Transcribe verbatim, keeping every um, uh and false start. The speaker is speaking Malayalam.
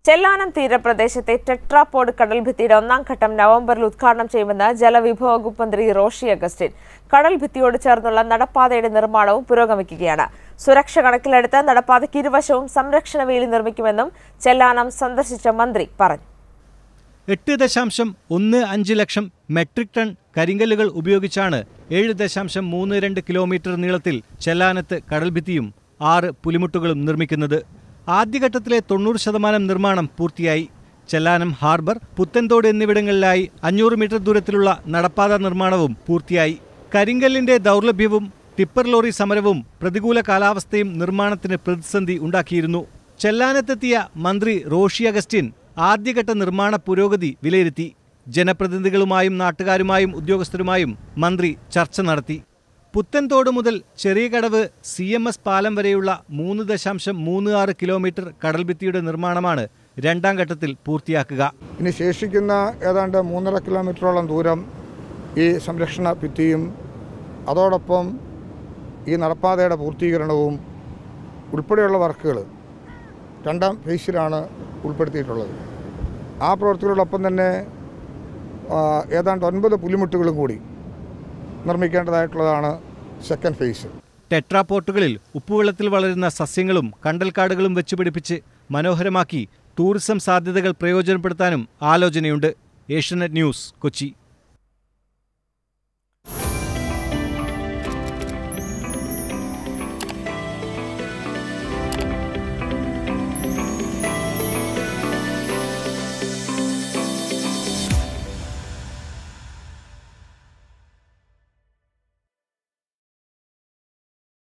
ചെല്ലാനം തീരപ്രദേശത്തെ ടെട്രാപോഡ് കടൽഭിത്തിയുടെ ഒന്നാം ഘട്ടം നവംബറിൽ ഉദ്ഘാടനം ചെയ്യുമെന്ന് ജലവിഭവ വകുപ്പ് മന്ത്രി റോഷി അഗസ്റ്റിൻ. കടൽഭിത്തിയോട് ചേർന്നുള്ള നടപ്പാതയുടെ നിർമ്മാണവും പുരോഗമിക്കുകയാണ്. സുരക്ഷ കണക്കിലെടുത്ത് നടപ്പാതയ്ക്ക് ഇരുവശവും സംരക്ഷണ വേലി നിർമ്മിക്കുമെന്നും ചെല്ലാനം സന്ദർശിച്ച മന്ത്രി പറഞ്ഞു. എട്ട് ദശാംശം ഒന്ന് അഞ്ച് ലക്ഷം മെട്രിക് ടൺ കരിങ്കല്ലുകൾ ഉപയോഗിച്ചാണ് ഏഴ് ദശാംശം മൂന്ന് രണ്ട് കിലോമീറ്റർ നീളത്തിൽ ചെല്ലാനത്ത് കടൽഭിത്തിയും ആറ് പുലിമുട്ടുകളും നിർമ്മിക്കുന്നത്. ആദ്യഘട്ടത്തിലെ തൊണ്ണൂറ് ശതമാനം നിർമ്മാണം പൂർത്തിയായി. ചെല്ലാനം ഹാർബർ, പുത്തൻതോട് എന്നിവിടങ്ങളിലായി അഞ്ഞൂറ് മീറ്റർ ദൂരത്തിലുള്ള നടപ്പാത നിർമ്മാണവും പൂർത്തിയായി. കരിങ്കല്ലിന്റെ ദൗർലഭ്യവും ടിപ്പർ ലോറി സമരവും പ്രതികൂല കാലാവസ്ഥയും നിർമ്മാണത്തിന് പ്രതിസന്ധി ഉണ്ടാക്കിയിരുന്നു. ചെല്ലാനത്തെത്തിയ മന്ത്രി റോഷി അഗസ്റ്റിൻ ആദ്യഘട്ട നിർമ്മാണ പുരോഗതി വിലയിരുത്തി. ജനപ്രതിനിധികളുമായും നാട്ടുകാരുമായും ഉദ്യോഗസ്ഥരുമായും മന്ത്രി ചർച്ച നടത്തി. പുത്തൻതോട് മുതൽ ചെറിയ കടവ് സി എം എസ് പാലം വരെയുള്ള മൂന്ന് ദശാംശം മൂന്ന് ആറ് കിലോമീറ്റർ കടൽഭിത്തിയുടെ നിർമ്മാണമാണ് രണ്ടാം ഘട്ടത്തിൽ പൂർത്തിയാക്കുക. ഇനി ശേഷിക്കുന്ന ഏതാണ്ട് മൂന്നര കിലോമീറ്ററോളം ദൂരം ഈ സംരക്ഷണ ഭിത്തിയും അതോടൊപ്പം ഈ നടപ്പാതയുടെ പൂർത്തീകരണവും ഉൾപ്പെടെയുള്ള വർക്കുകൾ രണ്ടാം ഫേസിലാണ് ഉൾപ്പെടുത്തിയിട്ടുള്ളത്. ആ പ്രവൃത്തികളോടൊപ്പം തന്നെ ഏതാണ്ട് ഒൻപത് പുലിമുട്ടുകളും കൂടി നിർമ്മിക്കേണ്ടതായിട്ടുള്ളതാണ് സെക്കൻഡ് ഫേസ്. ടെട്രാപോട്ടുകളിൽ ഉപ്പുവെള്ളത്തിൽ വളരുന്ന സസ്യങ്ങളും കണ്ടൽക്കാടുകളും വെച്ചുപിടിപ്പിച്ച് മനോഹരമാക്കി ടൂറിസം സാധ്യതകൾ പ്രയോജനപ്പെടുത്താനും ആലോചനയുണ്ട്. ഏഷ്യാനെറ്റ് ന്യൂസ്, കൊച്ചി.